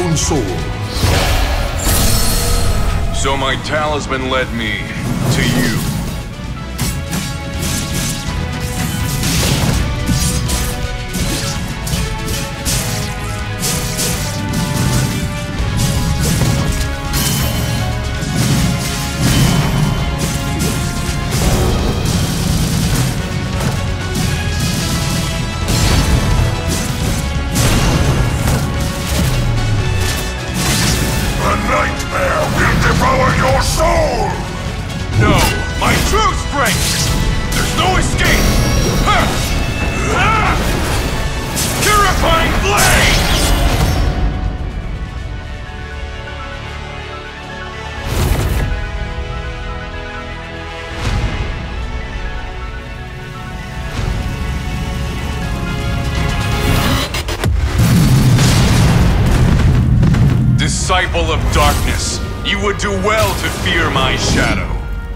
own soul. So my talisman led me to you. Nightmare will devour your soul! No, my true strength! There's no escape! Purifying blade! Disciple of darkness, you would do well to fear my shadow.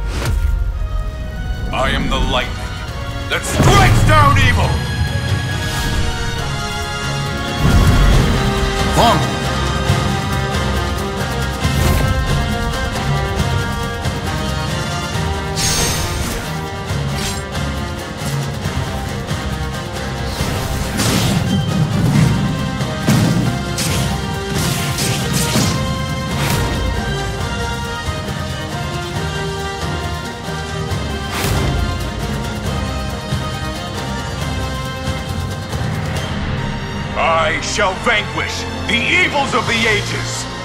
I am the lightning that strikes down evil! Hwang! I shall vanquish the evils of the ages!